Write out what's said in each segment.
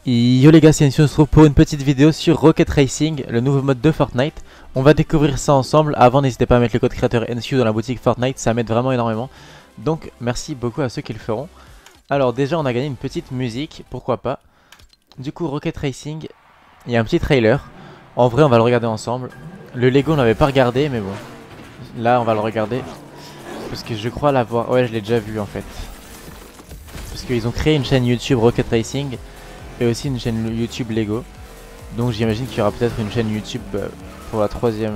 Yo les gars, c'est Yancy, on se retrouve pour une petite vidéo sur Rocket Racing, le nouveau mode de Fortnite. On va découvrir ça ensemble. Avant, n'hésitez pas à mettre le code créateur NSU dans la boutique Fortnite, ça m'aide vraiment énormément. Donc merci beaucoup à ceux qui le feront. Alors déjà, on a gagné une petite musique, pourquoi pas. Du coup, Rocket Racing, il y a un petit trailer. En vrai, on va le regarder ensemble. Le Lego, on l'avait pas regardé, mais bon. Là, on va le regarder. Parce que je crois l'avoir... Ouais, je l'ai déjà vu en fait. Parce qu'ils ont créé une chaîne YouTube Rocket Racing. Et aussi une chaîne YouTube Lego. Donc j'imagine qu'il y aura peut-être une chaîne YouTube pour la troisième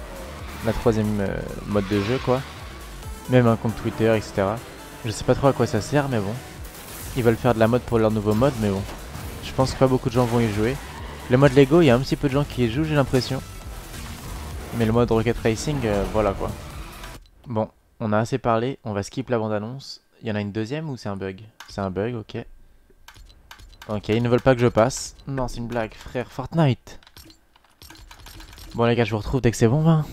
mode de jeu quoi. Même un compte Twitter, etc. Je sais pas trop à quoi ça sert, mais bon. Ils veulent faire de la mode pour leur nouveau mode, mais bon. Je pense que pas beaucoup de gens vont y jouer. Le mode Lego, il y a un petit peu de gens qui y jouent, j'ai l'impression. Mais le mode Rocket Racing, voilà quoi. Bon, on a assez parlé, on va skip la bande-annonce. Il y en a une deuxième ou c'est un bug? C'est un bug, ok. Ok, ils ne veulent pas que je passe. Non, c'est une blague, frère. Fortnite. Bon, les gars, je vous retrouve dès que c'est bon, hein.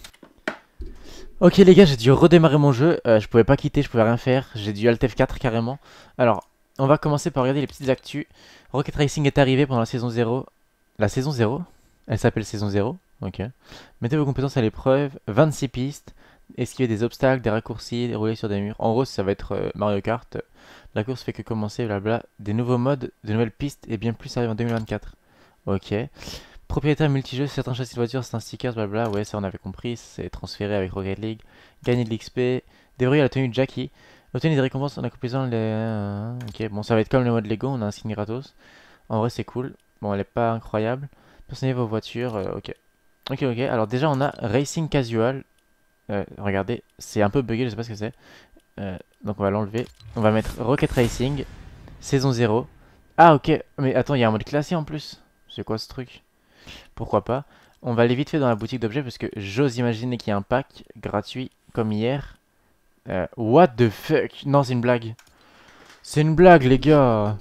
Ok, les gars, j'ai dû redémarrer mon jeu. Je pouvais pas quitter, je pouvais rien faire. J'ai dû Alt F4 carrément. Alors, on va commencer par regarder les petites actus. Rocket Racing est arrivé pendant la saison 0. La saison 0? Elle s'appelle saison 0. Ok. Mettez vos compétences à l'épreuve. 26 pistes. Esquiver des obstacles, des raccourcis, rouler sur des murs. En gros, ça va être Mario Kart. La course fait que commencer, blabla. Des nouveaux modes, de nouvelles pistes et bien plus arrivent en 2024. Ok. Propriétaire multijeux, certains châssis de voitures, c'est un sticker, blabla. Ouais, ça on avait compris. C'est transféré avec Rocket League. Gagner de l'XP. Débrouiller à la tenue de Jackie. Obtenir des récompenses en accomplissant les. Ok, bon, ça va être comme le mode Lego. On a un skin gratos. En vrai, c'est cool. Bon, elle est pas incroyable. Personnalisez vos voitures. Ok. Ok, ok. Alors, déjà, on a Racing Casual. Regardez, c'est un peu bugué, je sais pas ce que c'est. Donc on va l'enlever. On va mettre Rocket Racing, saison 0. Ah ok, mais attends, il y a un mode classé en plus. C'est quoi ce truc? Pourquoi pas. On va aller vite fait dans la boutique d'objets parce que j'ose imaginer qu'il y a un pack gratuit comme hier. What the fuck? Non, c'est une blague. C'est une blague les gars.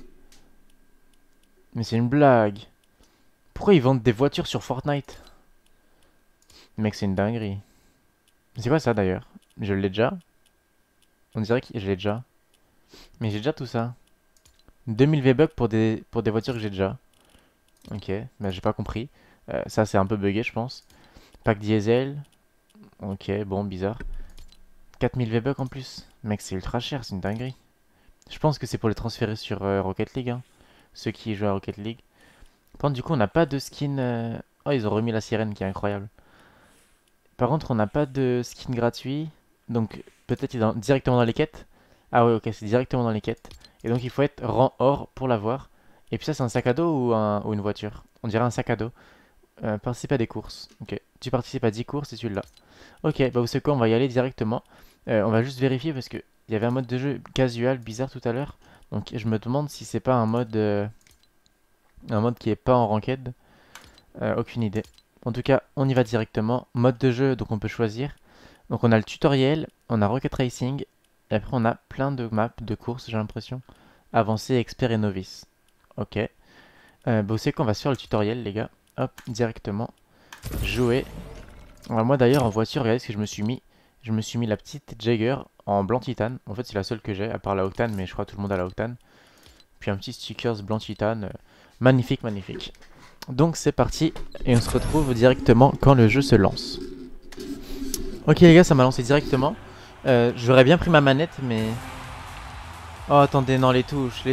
Mais c'est une blague. Pourquoi ils vendent des voitures sur Fortnite? Mec, c'est une dinguerie. C'est quoi ça d'ailleurs? Je l'ai déjà. On dirait que je l'ai déjà. Mais j'ai déjà tout ça. 2000 V-Bucks pour des voitures que j'ai déjà. Ok, bah j'ai pas compris. Ça c'est un peu bugué je pense. Pack diesel. Ok, bon, bizarre. 4000 V-Bucks en plus. Mec, c'est ultra cher, c'est une dinguerie. Je pense que c'est pour les transférer sur Rocket League. Hein. Ceux qui jouent à Rocket League. Par contre, du coup, on n'a pas de skin... Oh, ils ont remis la sirène qui est incroyable. Par contre, on n'a pas de skin gratuit. Donc, peut-être directement dans les quêtes. Ah ouais, ok, c'est directement dans les quêtes. Et donc, il faut être rang or pour l'avoir. Et puis ça, c'est un sac à dos ou une voiture? On dirait un sac à dos. Participe à des courses. Ok, tu participes à 10 courses et tu l'as. Ok, bah vous savez quoi, on va y aller directement. On va juste vérifier parce que il y avait un mode de jeu casual bizarre tout à l'heure. Donc je me demande si c'est pas un mode qui est pas en ranked. Aucune idée. En tout cas, on y va directement. Mode de jeu, donc on peut choisir. Donc on a le tutoriel, on a Rocket Racing, et après on a plein de maps, de courses, j'ai l'impression. Avancé, expert et novice. Ok. Bah vous savez qu'on va sur le tutoriel les gars. Hop, directement. Jouer. Alors moi d'ailleurs en voiture, regardez ce que je me suis mis. Je me suis mis la petite Jagger en blanc titane. En fait c'est la seule que j'ai, à part la Octane, mais je crois que tout le monde a la Octane. Puis un petit stickers blanc titane. Magnifique, magnifique. Donc c'est parti, et on se retrouve directement quand le jeu se lance. Ok les gars, ça m'a lancé directement. J'aurais bien pris ma manette, mais... Oh attendez, non, les touches.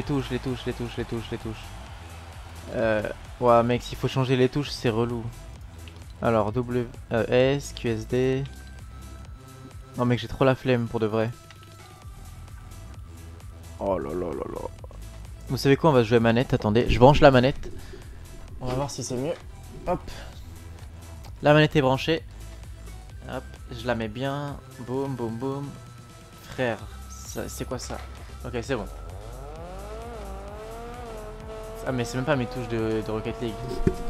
Ouais mec, s'il faut changer les touches, c'est relou. Alors, S, QSD... Non mec, j'ai trop la flemme pour de vrai. Oh là là là là. Vous savez quoi, on va jouer à manette, attendez, je branche la manette. On va voir si c'est mieux. Hop. La manette est branchée. Hop, je la mets bien. Boum, boum, boum. Frère, c'est quoi ça? Ok, c'est bon. Ah mais c'est même pas mes touches de Rocket League.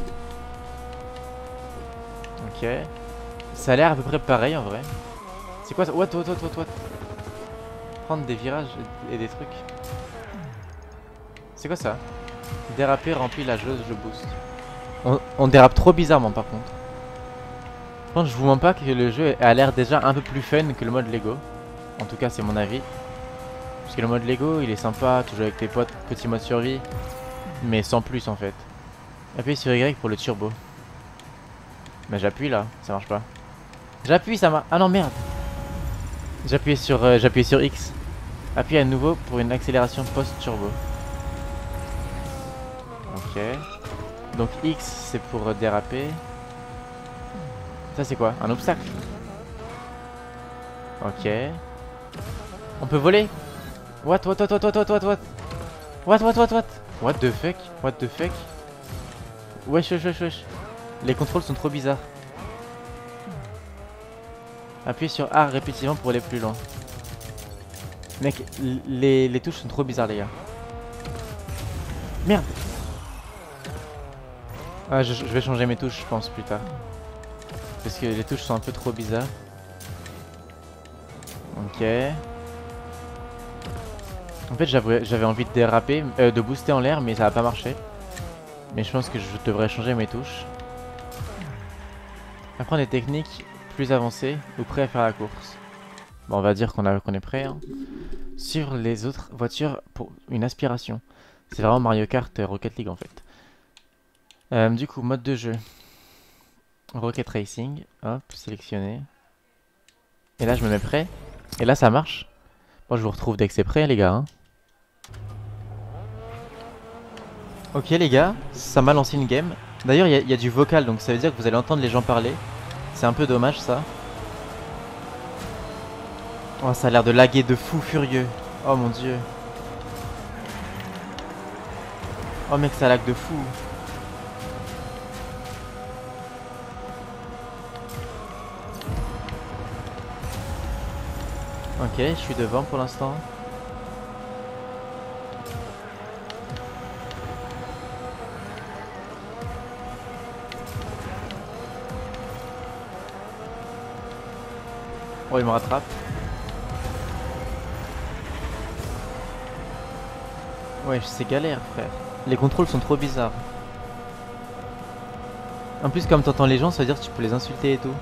Ok. Ça a l'air à peu près pareil en vrai. C'est quoi ça? What? Prendre des virages et des trucs. C'est quoi ça? Déraper remplit la jauge de boost. On dérape trop bizarrement par contre. Je pense que je vous mens pas que le jeu a l'air déjà un peu plus fun que le mode Lego. En tout cas c'est mon avis. Parce que le mode Lego il est sympa, tu joues avec tes potes, petit mode survie. Mais sans plus en fait. Appuyez sur Y pour le turbo. Mais j'appuie là, ça marche pas. J'appuie, ça marche. Ah non, merde. J'appuie sur X. Appuie à nouveau pour une accélération post-turbo. Ok. Donc X c'est pour déraper. Ça c'est quoi? Un obstacle? Ok. On peut voler? What? What the fuck? What the fuck? Wesh. Les contrôles sont trop bizarres. Appuyez sur A répétitivement pour aller plus loin. Mec, les touches sont trop bizarres les gars. Merde. Ah, je vais changer mes touches je pense plus tard. Parce que les touches sont un peu trop bizarres. Ok. En fait j'avais envie de déraper, de booster en l'air mais ça a pas marché. Mais je pense que je devrais changer mes touches. Apprendre des techniques plus avancées ou prêt à faire la course. Bon on va dire qu'on est prêt hein. Sur les autres voitures pour une aspiration. C'est vraiment Mario Kart Rocket League en fait. Du coup mode de jeu. Rocket Racing, hop, sélectionné. Et là je me mets prêt. Et là ça marche. Bon je vous retrouve dès que c'est prêt les gars hein. Ok les gars, ça m'a lancé une game. D'ailleurs il y a du vocal donc ça veut dire que vous allez entendre les gens parler. C'est un peu dommage ça. Oh ça a l'air de laguer de fou furieux. Oh mon dieu. Oh mec ça lag de fou. Ok je suis devant pour l'instant. Oh il me rattrape. Ouais c'est galère frère. Les contrôles sont trop bizarres. En plus comme t'entends les gens ça veut dire que tu peux les insulter et tout.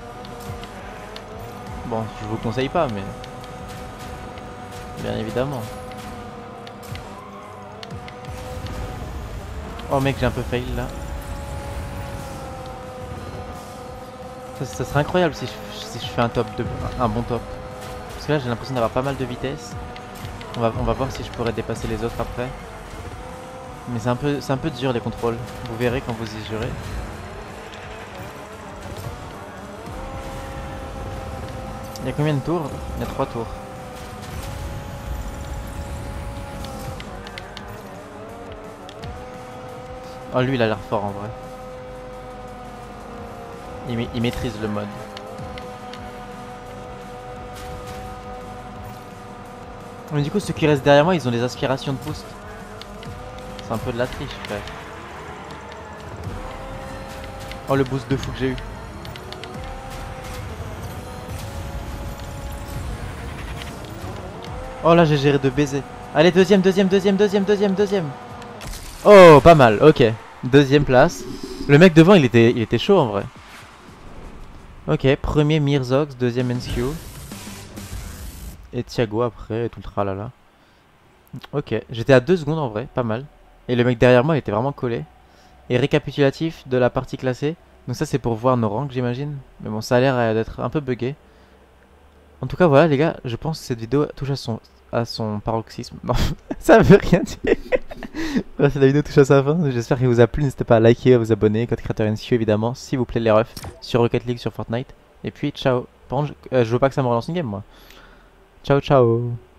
Bon je vous conseille pas mais... Bien évidemment. Oh mec j'ai un peu fail là. Ça serait incroyable si je fais un bon top. Parce que là j'ai l'impression d'avoir pas mal de vitesse. On va voir si je pourrais dépasser les autres après. Mais c'est un peu dur les contrôles. Vous verrez quand vous y jouerez. Il y a combien de tours? Il y a 3 tours. Oh lui il a l'air fort en vrai. Il maîtrise le mode. Mais du coup ceux qui restent derrière moi ils ont des aspirations de boost. C'est un peu de la triche frère. Oh le boost de fou que j'ai eu. Oh là j'ai géré de baiser. Allez deuxième. Oh pas mal, ok. Deuxième place. Le mec devant il était chaud en vrai. Ok, premier Mirzox, deuxième NSQ. Et Thiago après, et tout le tralala. Ok, j'étais à 2 secondes en vrai, pas mal. Et le mec derrière moi il était vraiment collé. Et récapitulatif de la partie classée. Donc ça c'est pour voir nos ranks j'imagine. Mais bon ça a l'air d'être un peu buggé. En tout cas voilà les gars, je pense que cette vidéo touche à son paroxysme. Non, ça veut rien dire. Voilà, la vidéo touche à sa fin. J'espère qu'elle vous a plu. N'hésitez pas à liker, à vous abonner. Code créateur NSQ évidemment, s'il vous plaît les refs. Sur Rocket League, sur Fortnite. Et puis ciao. Par contre, je veux pas que ça me relance une game moi. Ciao ciao.